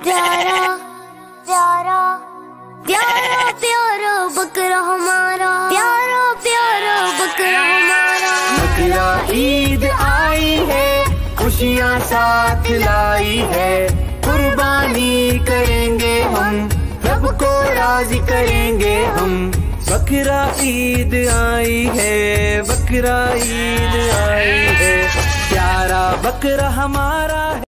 प्यारा प्यारा प्यारा प्यारा बकरा हमारा, प्यारा प्यारा बकरा हमारा। बकरा ईद आई है, खुशियाँ साथ लाई है, कुर्बानी करेंगे हम, रब को राजी करेंगे हम। बकरा ईद आई है, बकरा ईद आई है, प्यारा बकरा हमारा है।